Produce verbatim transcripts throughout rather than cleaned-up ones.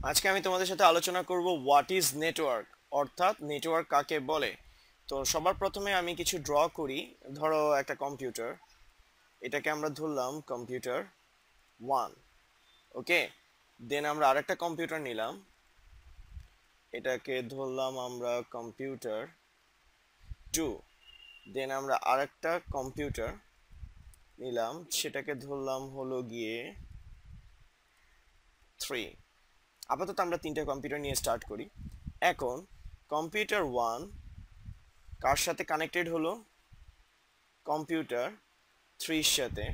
আজকে আমি তোমাদের সাথে আলোচনা করব হোয়াট ইজ নেটওয়ার্ক, অর্থাৎ নেটওয়ার্ক কাকে বলে। তো সবার প্রথমে আমি কিছু ড্র করি। ধরো একটা কম্পিউটার, এটাকে আমরা ধরলাম কম্পিউটার ওয়ান। ওকে, দেন আমরা আরেকটা কম্পিউটার নিলাম, এটাকে ধরলাম আমরা কম্পিউটার টু। দেন আমরা আরেকটা কম্পিউটার নিলাম, সেটাকে ধরলাম হলো গিয়ে থ্রি। আপাতত আমরা তিনটে কম্পিউটার নিয়ে স্টার্ট করি। এখন কম্পিউটার ওয়ান কার সাথে কানেক্টেড হলো? কম্পিউটার থ্রির সাথে।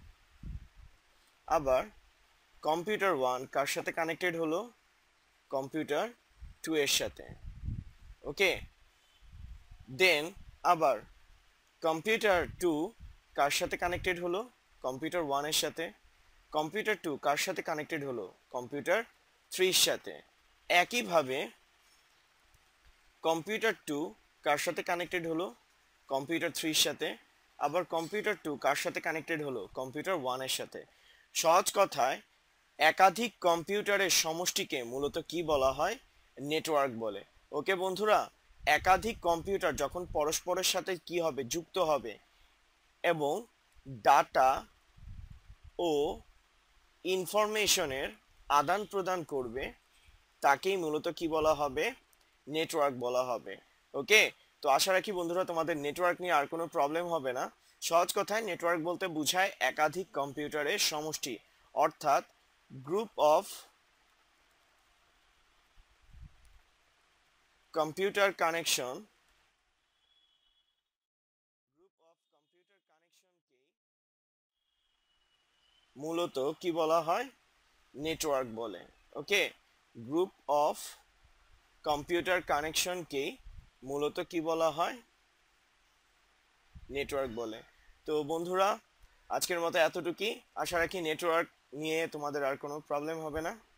আবার কম্পিউটার ওয়ান কার সাথে কানেক্টেড হলো? কম্পিউটার টু এর সাথে। ওকে, দেন আবার কম্পিউটার টু কার সাথে কানেক্টেড হলো? কম্পিউটার ওয়ানের সাথে। কম্পিউটার টু কার সাথে কানেক্টেড হলো? কম্পিউটার থ্রির সাথে। একইভাবে কম্পিউটার টু কার সাথে কানেক্টেড হলো? কম্পিউটার থ্রির সাথে। আবার কম্পিউটার টু কার সাথে কানেক্টেড হলো? কম্পিউটার ওয়ানের সাথে। সহজ কথায় একাধিক কম্পিউটারের সমষ্টিকে মূলত কি বলা হয়? নেটওয়ার্ক বলে। ওকে বন্ধুরা, একাধিক কম্পিউটার যখন পরস্পরের সাথে কি হবে? যুক্ত হবে এবং ডাটা ও ইনফরমেশনের আদান প্রদান করবে, তাকেই মূলত কি বলা হবে? নেটওয়ার্ক বলা হবে। ওকে, তো আশা রাখি বন্ধুরা তোমাদের নেটওয়ার্ক নিয়ে আর কোনো প্রবলেম হবে না। সহজ কথায় নেটওয়ার্ক বলতে বোঝায় একাধিক কম্পিউটারের সমষ্টি, অর্থাৎ group of computer connection. Group of computer কানেকশনকে মূলত কি বলা হয়? নেটওয়ার্ক বলে। ওকে, গ্রুপ অফ কম্পিউটার কানেকশনকে মূলত কি বলা হয়? নেটওয়ার্ক বলে। তো বন্ধুরা, আজকের মতো এতটুকুই। আশা রাখি নেটওয়ার্ক নিয়ে তোমাদের আর কোনো প্রবলেম হবে না।